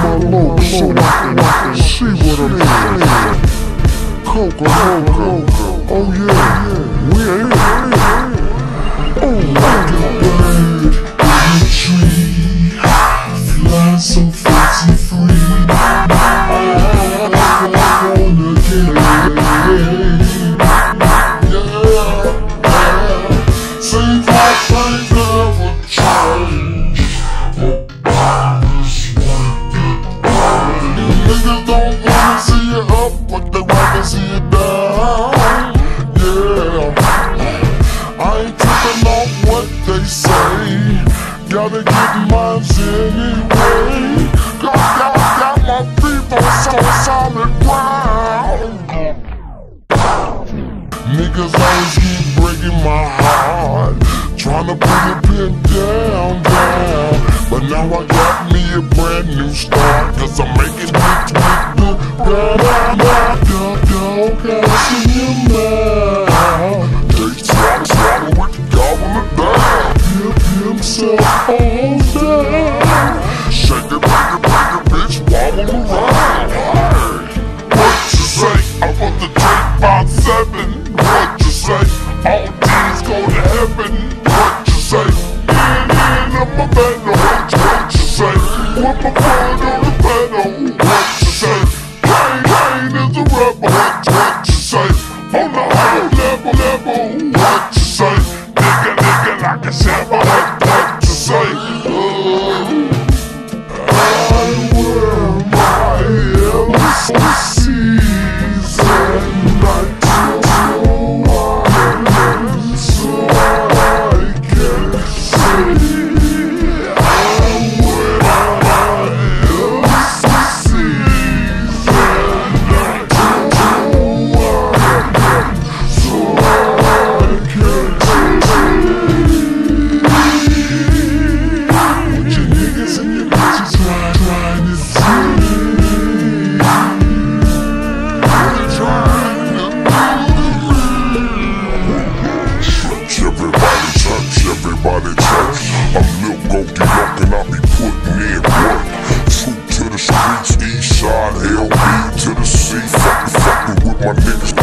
my logo so I can see what I'm saying. Coco, oh yeah, we ain't. Oh, I can bird in the tree, fly so fancy free. I wanna get away. Seems like things never change. Niggas don't wanna see you up, but they wanna see you down. Yeah, I ain't tripping off what they say. Gotta get mine anyway. Got my feet on so solid ground. Niggas always keep breaking my heart, tryna put a pin down. But now I got me a brand new start, cause I'm making hits with the dog ass in your mouth. They swallow with the gobble it down. Pimp himself all down. Shake it, break it, bitch, wobble around. Hey, what you say? I want the drink 5-7. What you say? All D's go to heaven. What you say? In my bed. What you say? With my foot on the pedal. What you say? Pain is a rebel. What you say? On the high level. What you say? Nigga like a sample. What you say? I wear my LC's at night. Everybody church, I'm Lil Goldie Luck and I be putting in work. True to the streets, east side, LB to the sea. Fucking with my niggas.